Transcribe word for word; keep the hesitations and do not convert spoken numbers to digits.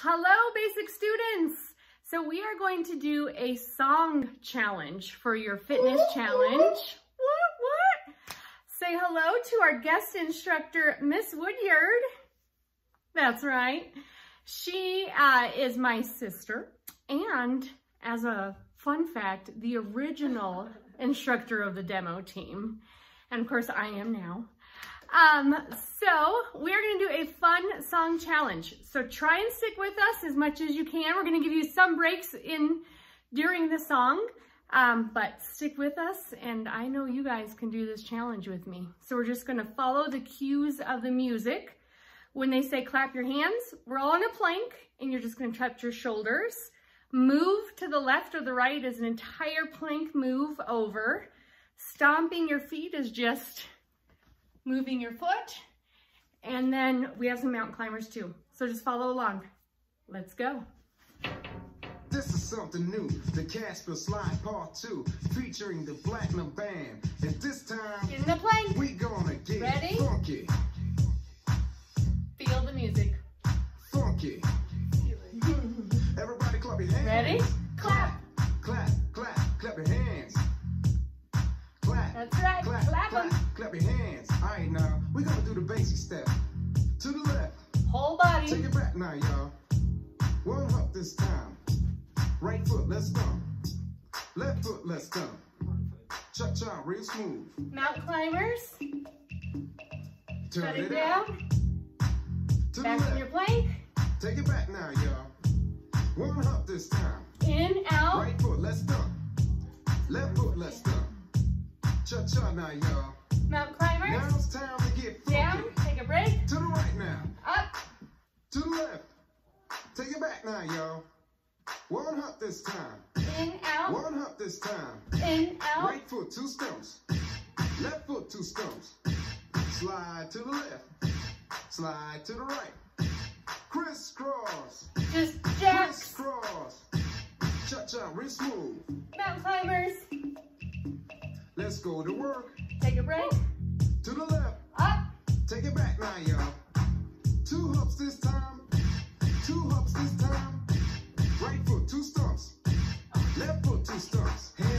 Hello, basic students. So we are going to do a song challenge for your fitness challenge. What, what? Say hello to our guest instructor, Miss Woodyard. That's right. She uh, is my sister, and as a fun fact, the original instructor of the demo team. And of course, I am now. Um, so we're going to do a fun song challenge. So try and stick with us as much as you can. We're going to give you some breaks in during the song, um, but stick with us, and I know you guys can do this challenge with me. So we're just going to follow the cues of the music. When they say clap your hands, we're all on a plank, and you're just going to touch your shoulders. Move to the left or the right is an entire plank move over. Stomping your feet is just moving your foot. And then we have some mountain climbers too. So just follow along. Let's go. This is something new, the Casper Slide Part two, featuring the Platinum Band. And this time, in the plank, we gonna get ready? Funky. Feel the music. Funky. Everybody clap your hands. Ready? Clap. Clap, clap, clap your hands. Clap. That's right. Clap, Clap clap, them. clap your hands. All right, now, we're gonna do the basic step. To the left. Whole body. Take it back now, y'all. One hop this time. Right foot, let's stomp. Left foot, let's stomp. Cha-cha, real smooth. Mountain climbers. Turn Shut it it down. To Back the in left. your plank. Take it back now, y'all. One hop this time. In, out. Right foot, let's stomp. Left foot, let's stomp. Cha-cha now, y'all. Mountain Now climbers. it's time to get funky. Down. Take a break. To the right now. Up. To the left. Take it back now, y'all. One hop this time. In, out. One hop this time. In, out. Right foot, two stumps. Left foot, two stumps. Slide to the left. Slide to the right. Crisscross. Just jacks. Crisscross. Cha-cha, real smooth. Mountain climbers. Let's go to work. Take a break. To the left. Up. Take it back now, y'all. Two hops this time. Two hops this time. Right foot, two stumps. Left foot, two stumps.